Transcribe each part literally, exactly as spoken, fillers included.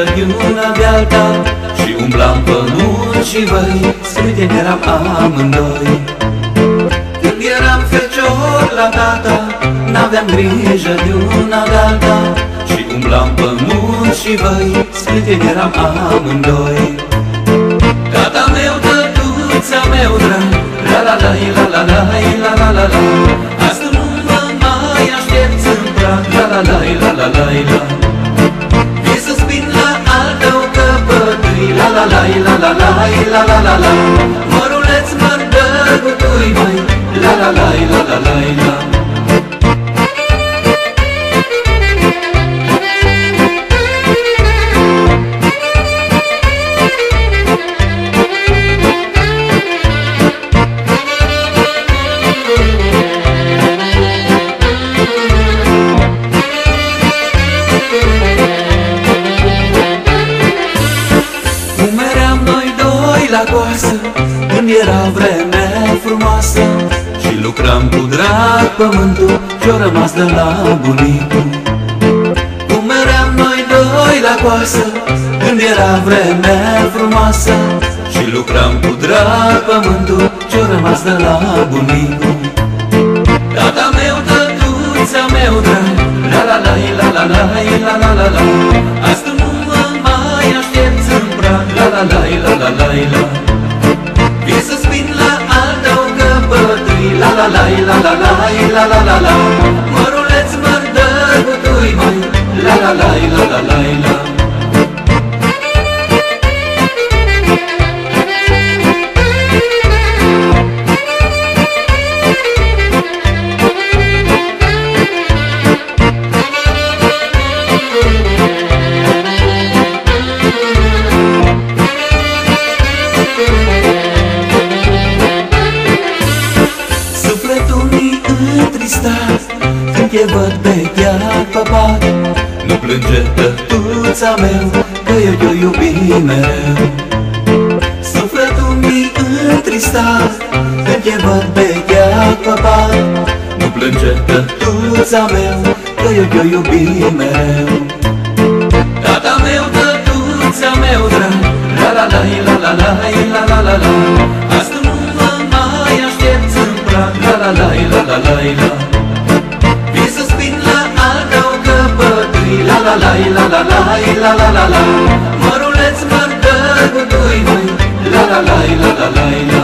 de una de alta și umblam pe munți și văi, sprieteni eram amândoi. Când eram fecior la tata, n-aveam grijă de una de alta și umblam pe munți și văi, sprieteni eram amândoi. Tata meu, tătuța meu drag, la la la la la la la la la la, astăzi nu mă mai aștepți în prag, la la la la la la la. Vii să spin la al tău căpătâi, la la la la la la la la la la. Măruleț mărdăgutui mai, la la la la la la la. La coasă, când era vremea frumoasă și lucram cu drag pământul ce-o rămas de la bunicul. Cum eram noi doi la coasă, când era vremea frumoasă și lucram cu drag pământul ce-o rămas de la bunicul. Tata meu, tătuța meu drag, la la la la la la la la la la, astăzi nu mă mai aștepți în prag, la la la la la la la. Vii să spin la al tău căpătâi, la la la la la la la la la la. Măruleț mărdăgutui mai, la la la la la la la. Când te văd pe chiar păpat, nu plânge tătuța meu, că eu te-o iubi mereu. Sufletul mi întristat, când te văd pe chiar păpat, nu plânge tătuța meu, că eu te-o iubi mereu. Tata meu, tătuța meu drag, la la la la la la la la la la, astăzi nu mă mai aștepți în prag, la la la la la la la. Vii să spin la al tău căpătâi, la la la la la la la la la la. Măruleț mărdăgutui mai, la la la la la la la.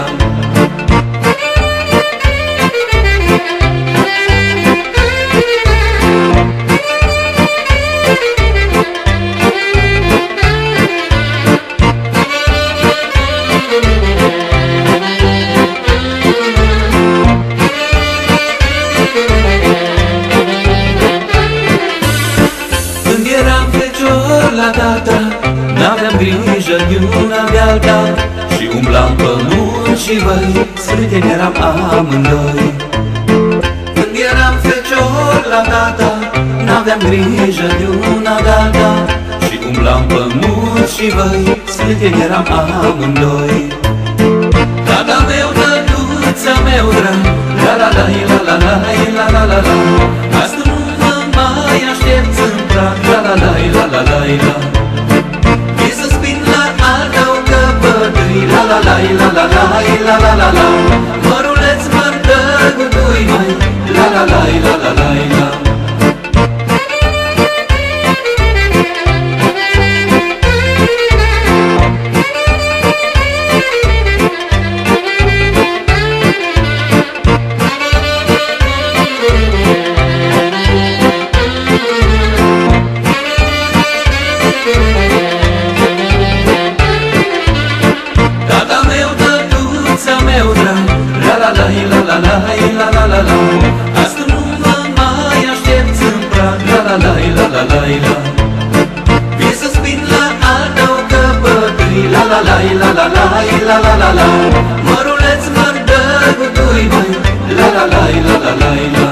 La tata, n-aveam grijă de una de alta și umblam pe munți și văi, sprieteni eram amândoi. Când eram fecior la tata, n-aveam grijă de una de alta și umblam pe munți și văi, sprieteni eram amândoi. Tata meu, tătuța meu drag, la la la la la la la la la la, astăzi nu mă mai aștepți în prag, la la la la la la la. Vii să spin la al tău căpătâi, la la la la la la la la la la. Măruleț mărdăgutui mai, la la la la la la la. Astăzi nu mă mai aștepți în prag, la la la la la la la. Vii să spin la al tău căpătâi, la la la la la la la la la la. Măruleț mărdăgutui mai, la la la la la la la.